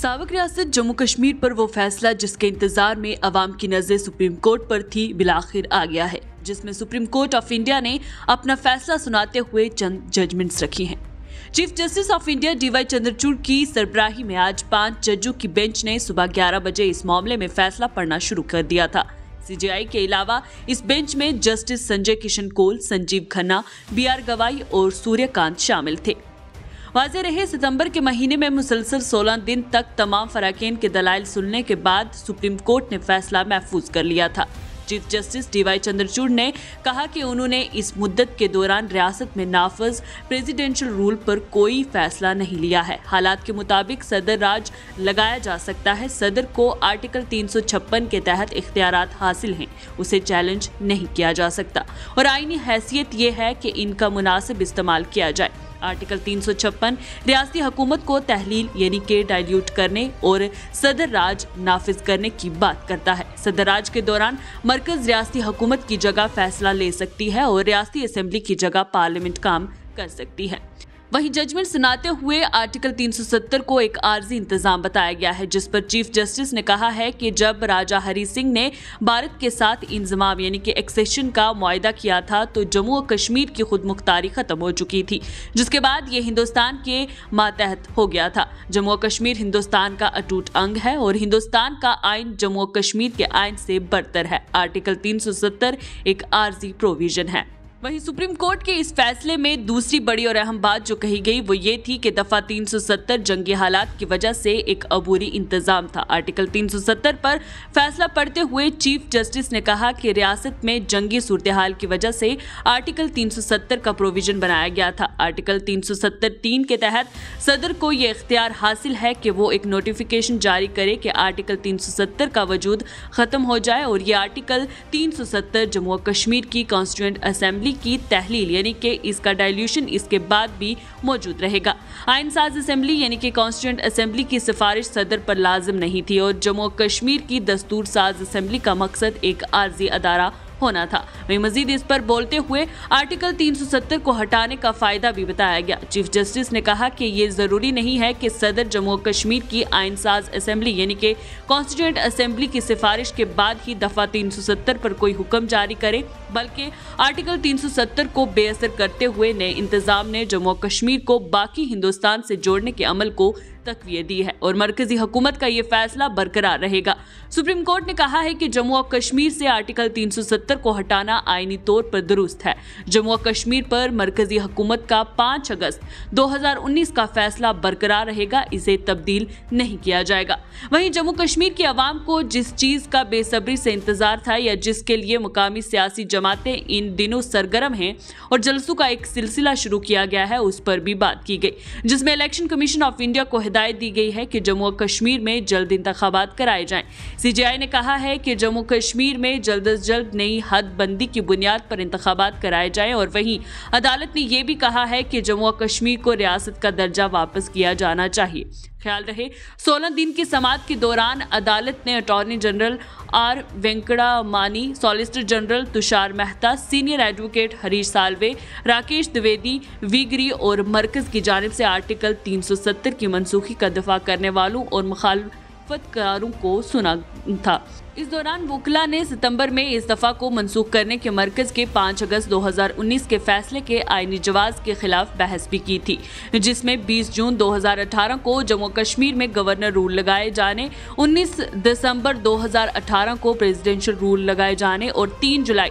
साबिक रियासत जम्मू कश्मीर पर वो फैसला जिसके इंतजार में अवाम की नजर सुप्रीम कोर्ट पर थी बिलाखिर आ गया है, जिसमें सुप्रीम कोर्ट ऑफ इंडिया ने अपना फैसला सुनाते हुए चंद जजमेंट्स रखी हैं। Chief justice of India DY Chandrachud की सरबराही में आज 5 जजों की बेंच ने सुबह 11 बजे इस मामले में फैसला पढ़ना शुरू कर दिया था। सीजेआई के अलावा इस बेंच में जस्टिस संजय किशन कौल, संजीव खन्ना, बीआर गवाई और सूर्यकांत शामिल थे। वाज़ेह रहे, सितंबर के महीने में मुसलसल 16 दिन तक तमाम फराकीन के दलाइल सुनने के बाद सुप्रीम कोर्ट ने फैसला महफूज कर लिया था। चीफ जस्टिस डीवाई चंद्रचूड़ ने कहा कि उन्होंने इस मुद्दत के दौरान रियासत में नाफज प्रेसिडेंशियल रूल पर कोई फैसला नहीं लिया है। हालात के मुताबिक सदर राज लगाया जा सकता है। सदर को आर्टिकल 356 के तहत इख्तियारात हासिल हैं, उसे चैलेंज नहीं किया जा सकता और आईनी हैसियत ये है कि इनका मुनासिब इस्तेमाल किया जाए। आर्टिकल 356 रियासती हुकूमत को तहलील यानी के डाइल्यूट करने और सदर राज नाफिज करने की बात करता है। सदर राज के दौरान मरकज रियासती हुकूमत की जगह फैसला ले सकती है और रियासती असेंबली की जगह पार्लियामेंट काम कर सकती है। वहीं जजमेंट सुनाते हुए आर्टिकल 370 को एक आर्जी इंतजाम बताया गया है, जिस पर चीफ जस्टिस ने कहा है कि जब राजा हरी सिंह ने भारत के साथ इंजमाम यानी कि एक्सेशन का मुआहदा किया था तो जम्मू और कश्मीर की खुद मुख्तारी खत्म हो चुकी थी, जिसके बाद ये हिंदुस्तान के मातहत हो गया था। जम्मू और कश्मीर हिंदुस्तान का अटूट अंग है और हिंदुस्तान का आइन जम्मू और कश्मीर के आइन से बरतर है। आर्टिकल 370 एक आर्जी प्रोविजन है। वहीं सुप्रीम कोर्ट के इस फैसले में दूसरी बड़ी और अहम बात जो कही गई वो ये थी कि दफा 370 जंगी हालात की वजह से एक अबूरी इंतजाम था। आर्टिकल 370 पर फैसला पढ़ते हुए चीफ जस्टिस ने कहा कि रियासत में जंगी सूरत हाल की वजह से आर्टिकल 370 का प्रोविजन बनाया गया था। आर्टिकल 370(3) के तहत सदर को ये इख्तियार हासिल है कि वो एक नोटिफिकेशन जारी करे कि आर्टिकल 370 का वजूद खत्म हो जाए और ये आर्टिकल 370 जम्मू और कश्मीर की कॉन्स्टिट्यूएंट असेंबली की तहलील यानी कि इसका डाइल्यूशन इसके बाद भी मौजूद रहेगा। आइन साज असेंबली यानी कि कॉन्स्टिट्यूएंट असेंबली की सिफारिश सदर पर लाजिम नहीं थी और जम्मू और कश्मीर की दस्तूर साज असेंबली का मकसद एक आर्जी अदारा होना था। वहीं मजीद इस पर बोलते हुए आर्टिकल 370 को हटाने का फायदा भी बताया गया। चीफ जस्टिस ने कहा कि ये जरूरी नहीं है कि सदर जम्मू और कश्मीर की आइन साज असेंबली यानी कि कॉन्स्टिट्यूएंट असेंबली की सिफारिश के बाद ही दफा 370 पर कोई हुक्म जारी करे, बल्कि आर्टिकल 370 को बेअसर करते हुए नए इंतजाम ने जम्मू और कश्मीर को बाकी हिंदुस्तान से जोड़ने के अमल को तकवीत दी है और मरकजी हुकूमत का ये फैसला बरकरार रहेगा। सुप्रीम कोर्ट ने कहा है कि जम्मू और कश्मीर से आर्टिकल 370 को हटाना आईनी तौर पर दुरुस्त है। जम्मू और कश्मीर पर मरकजी हुकूमत का 5 अगस्त 2019 का फैसला बरकरार रहेगा, इसे तब्दील नहीं किया जाएगा। वहीं जम्मू कश्मीर की आवाम को जिस चीज का बेसब्री से इंतजार था या जिसके लिए मुकामी सियासी जमातें इन दिनों सरगर्म हैं और जलसों का एक सिलसिला शुरू किया गया है, उस पर भी बात की गई, जिसमें इलेक्शन कमीशन ऑफ इंडिया को हिदायत दी गई है कि जम्मू और कश्मीर में जल्द इंतखाबात कराए जाएं। सीजेआई ने कहा है कि जम्मू कश्मीर में जल्द अज जल्द नई हदबंदी की बुनियाद पर इंतखाबात कराए जाएं और वहीं अदालत ने यह भी कहा है कि जम्मू और कश्मीर को रियासत का दर्जा वापस किया जाना चाहिए। ख्याल रहे, 16 दिन की समाअत के दौरान अदालत ने attorney general R Venkataramani, solicitor general Tushar Mehta, senior advocate Harish Salve, Rakesh Dwivedi, वीगरी और मरकज की जानिब से आर्टिकल 370 की मनसूखी का दफा करने वालों और मुखालफतकारों को सुना था। इस दौरान वकला ने सितंबर में इस दफा को मनसूख करने के मरकज के 5 अगस्त 2019 के फैसले के आईनी जवाज के खिलाफ बहस भी की थी, जिसमें 20 जून 2018 को जम्मू कश्मीर में गवर्नर रूल लगाए जाने, 19 दिसंबर 2018 को प्रेसिडेंशियल रूल लगाए जाने और 3 जुलाई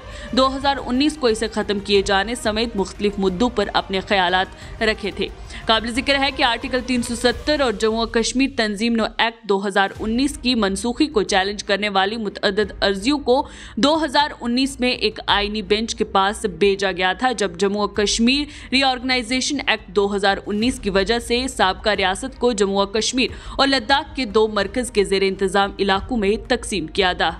2019 को इसे खत्म किए जाने समेत मुख्तलिफ मुद्दों पर अपने ख्यालात रखे थे। काबिल जिक्र है कि आर्टिकल 370 और जम्मू और कश्मीर तंजीम नो एक्ट 2019 की मनसूखी को चैलेंज करने वाली मुतअद्दिद अर्जियों को 2019 में एक आईनी बेंच के पास भेजा गया था, जब जम्मू और कश्मीर रीऑर्गेनाइजेशन एक्ट 2019 की वजह से साबका रियासत को जम्मू और कश्मीर और लद्दाख के 2 मरकज के जेर इंतजाम इलाकों में तकसीम किया था।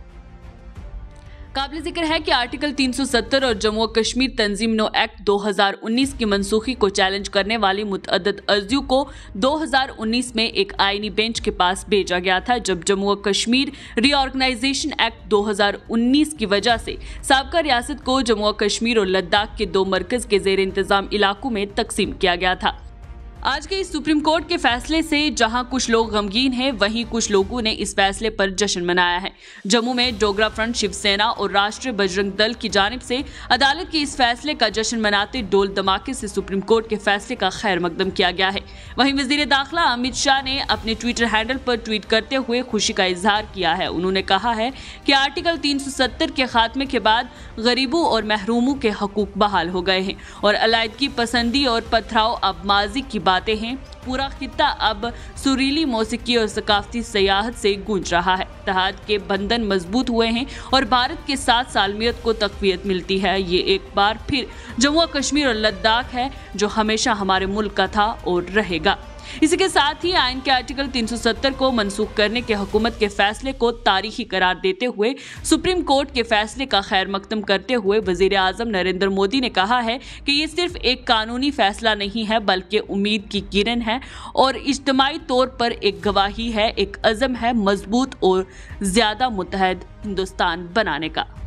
काबिल जिक्र है कि आर्टिकल 370 और जम्मू और कश्मीर तंजीम नो एक्ट 2019 की मनसूखी को चैलेंज करने वाली मुतअद्दिद अर्जियों को 2019 में एक आईनी बेंच के पास भेजा गया था, जब जम्मू और कश्मीर रीऑर्गेनाइजेशन एक्ट 2019 की वजह से साबका रियासत को जम्मू और कश्मीर और लद्दाख के 2 मरकज के जेर इंतजाम इलाकों में तकसीम किया गया था। आज के इस सुप्रीम कोर्ट के फैसले से जहां कुछ लोग गमगीन हैं, वहीं कुछ लोगों ने इस फैसले पर जश्न मनाया है। जम्मू में डोगरा फ्रंट, शिवसेना और राष्ट्रीय बजरंग दल की जानिब से अदालत के इस फैसले का जश्न मनाते डोल धमाके से सुप्रीम कोर्ट के फैसले का खैर मकदम किया गया है। वहीं वजीर दाखिला अमित शाह ने अपने ट्विटर हैंडल पर ट्वीट करते हुए खुशी का इजहार किया है। उन्होंने कहा है कि आर्टिकल 370 के खात्मे के बाद गरीबों और महरूमों के हकूक बहाल हो गए हैं और अलायदगी पसंदी और पथराव अब माजी की बातें हैं। पूरा खित्ता अब सुरीली मौसीकी और सकाफती सियाहत से गूंज रहा है। इत्तेहाद के बंधन मजबूत हुए हैं और भारत के साथ सालमियत को तकवीत मिलती है। ये एक बार फिर जम्मू कश्मीर और लद्दाख है जो हमेशा हमारे मुल्क का था और रहेगा। इसी के साथ ही आइन के आर्टिकल 370 को मनसूख करने के हुकूमत के फैसले को तारीखी करार देते हुए सुप्रीम कोर्ट के फैसले का खैर मकदम करते हुए वजीर आजम नरेंद्र मोदी ने कहा है कि ये सिर्फ एक कानूनी फैसला नहीं है बल्कि उम्मीद की किरण है और इज्तिमाई तौर पर एक गवाही है, एक अज़म है मजबूत और ज्यादा मुत्तहद हिंदुस्तान बनाने का।